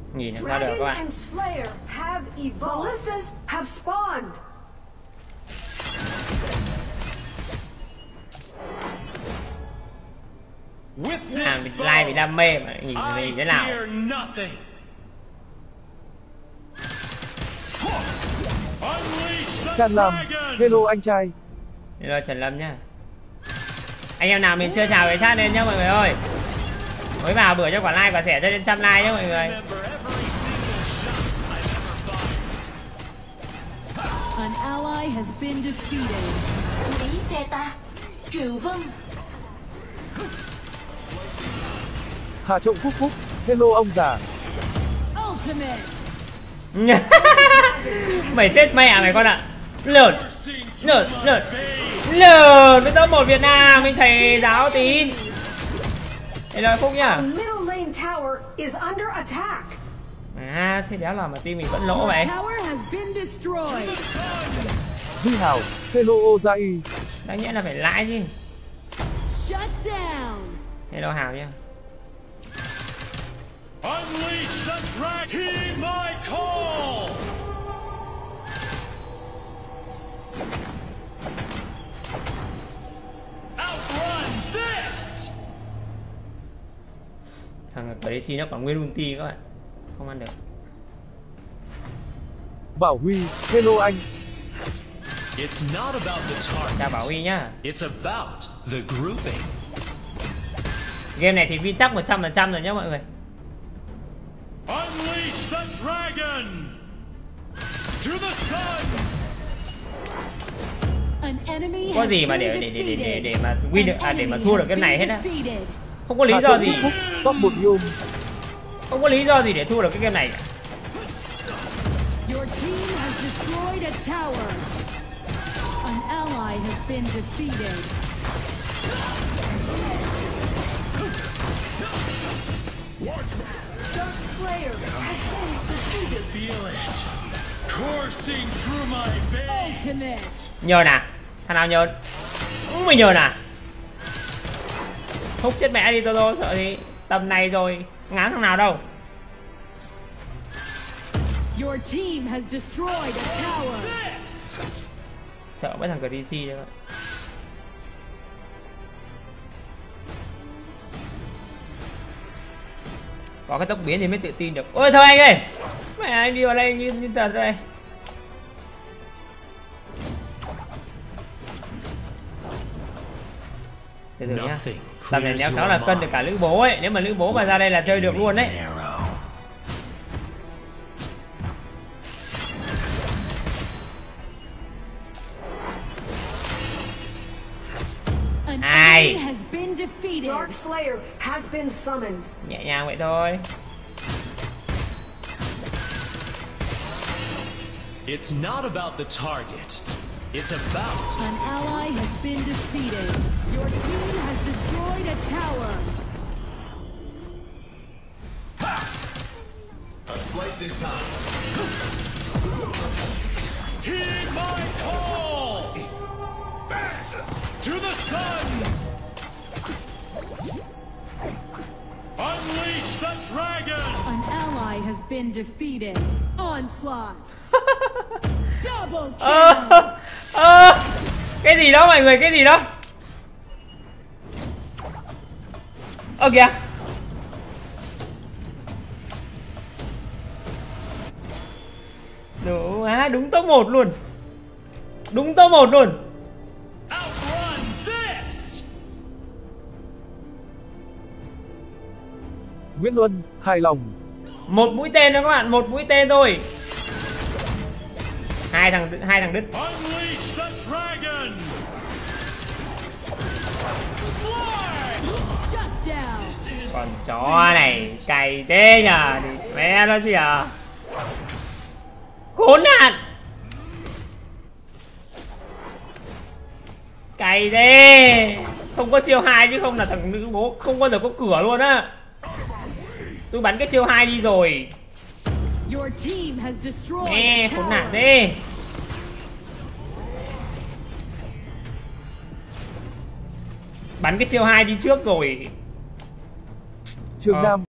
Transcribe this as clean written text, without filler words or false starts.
Nhìn làm sao được các bạn. Bị like vì đam mê mà nhìn thế nào. Trần Lâm, hello anh trai. Hello Trần Lâm nhá. Anh em nào mình chưa chào cái chat lên nhá mọi người ơi. Mới vào bữa cho quả like và sẻ cho trên 100 like nhé mọi người. An ally has been defeated. Ý phe ta, Triệu Vân. Hà Trọng Phúc Phúc, hello ông già. Ultimate. Mày chết mẹ mày con ạ. Lượn với top 1 Việt Nam, mình thầy giáo tín. Hello Phúc nhá. À, thế đéo là mà team mình vẫn lỗ vậy. Huy Hào, hello Ozai. Đáng nhẽ là phải lãi chứ. Hello Hào nhá. Unleash the dragon! Heed my call! Outrun this! Thằng Crazy nó còn nguyên ulti các bạn. Không ăn được. Bảo Huy, hello anh. It's not about the target. Chào Bảo Huy nhá. It's about the grouping. Game này thì win chắc 100% rồi nhá mọi người. Unleash the dragon! To the sun! Có gì mà để mà win được để mà thua được cái này hết á. Không có lý do gì. Top 1 Yum. Không có lý do gì để thua được cái game này cả. Your team has destroyed a tower. An ally has been defeated. Dark Slayer has been defeated. Feel it. Coursing through my veins. Ultimate. Nhờ nè. Thằng nào nhờ? Mày nhờ nè. Hút chết mẹ đi Toto, sợ gì. Tầm này rồi ngán thằng nào đâu. Your team has destroyed a tower. Sợ mấy thằng DC đấy. Có cái tốc biến thì mới tự tin được. Ôi thôi anh ơi. Mẹ anh đi vào đây như thật rồi. Từ từ nhá. Tầm này nếu nó là cân được cả lữ bố ấy. Nếu mà lữ bố mà ra đây là chơi được luôn đấy. Ai. Dark Slayer has been summoned. Nhẹ nhàng vậy thôi. It's not about the target. It's about an ally has been defeated. Your team has destroyed a tower. A slice in time. heed my call. To the sun. Unleash the dragon. An ally has been defeated. Onslaught. Double kill. Cái gì đó mọi người, cái gì đó? Ơ kìa. Đúng top 1 luôn. Đúng top 1 luôn. Outrun this. Nguyễn Luân, hài lòng. Một mũi tên thôi các bạn, một mũi tên thôi. Hai thằng đứt. Unleash the dragon. Shut down. Con chó này cày thế nhờ, mẹ nó gì à? Khốn nạn. Cày thế. Không có chiêu 2 chứ không là thằng nữ bố không bao giờ có cửa luôn á. Tôi bắn cái chiêu 2 đi rồi. Mẹ khốn nạn thế. Bắn cái chiêu 2 đi trước rồi. Trường Nam